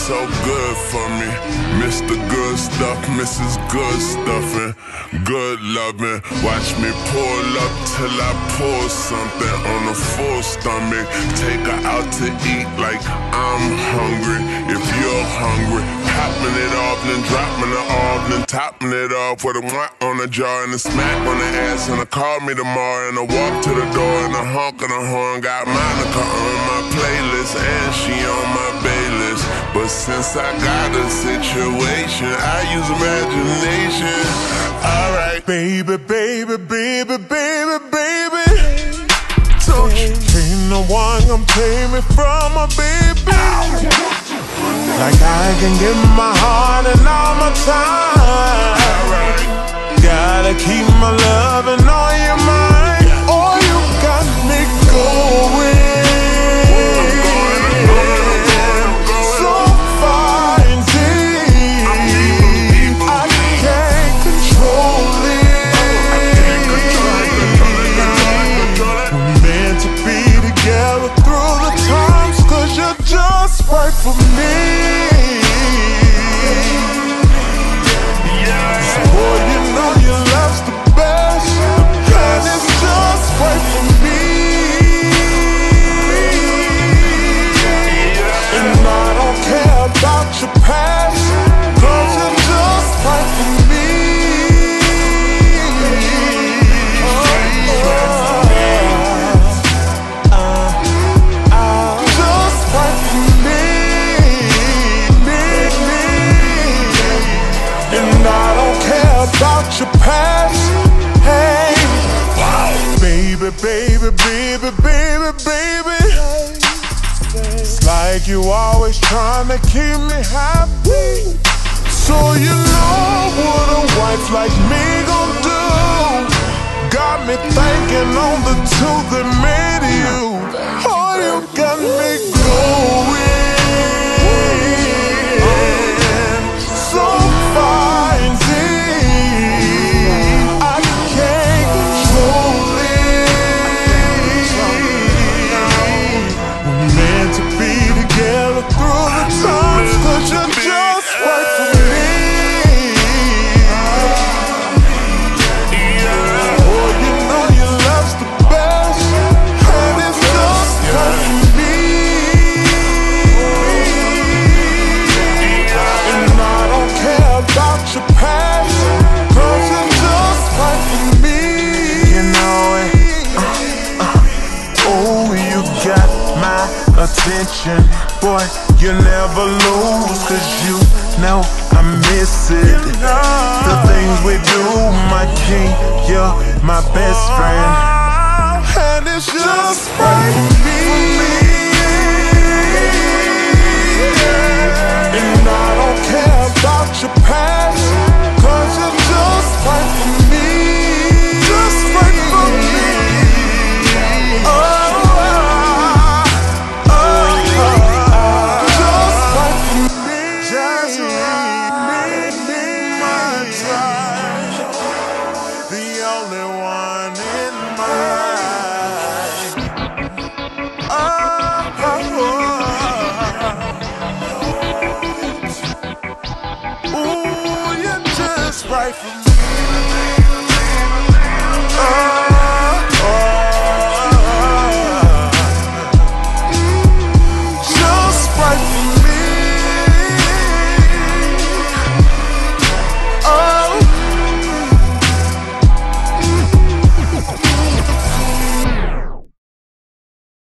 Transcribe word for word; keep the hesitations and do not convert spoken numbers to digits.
so good for me. Mister Good Stuff, Missus Good Stuffing, good loving. Watch me pull up till I pull something on a full stomach. Take her out to eat like I'm hungry. If you're hungry, popping it off, then dropping it off, then topping it off with a mwah on the jaw and a smack on the ass. And I call me tomorrow and I walk to the door and I honk on the horn. Got Monica on my playlist and she on my baylist. But since I got a situation, I use imagination. Alright, baby, baby, baby, baby, baby. Don't you ain't no one gonna take me from my baby. Like I can give my heart and all my time. alright. Gotta keep my loving on your mind, or you got me going so far and deep. I can't control it. We're meant to be together through the times, 'cause you're just right for me. Boy, you know your love's the best, and it's just right for me. And I don't care about your past, 'cause you're just right for me. Uh, uh, just right for me. Me, me. And I don't care about your past. Hey, baby, baby, baby, baby, baby. It's like you always trying to keep me happy. So you know what a wife like me gon' do. Got me thinking on the two that made you. Oh, you got me going so far and deep. I can't control it. We're meant to be together through the times, 'cause you're just right for me. Oh, you know your love's the best, and it's just right for me. And I don't care about your past, 'cause you're just right for me. You know it. Uh, uh. Oh, you got my attention. Boy, you never lose, 'cause you know I miss it. The things we do, my king, you're my best friend, and it's just right for me. And I don't care about your past, 'cause you're just right for me. Just right for me. Oh, oh, oh, just right for me. Just right for me. My time, the only one in mine. Oh, oh, oh. Ooh, you're just right for me.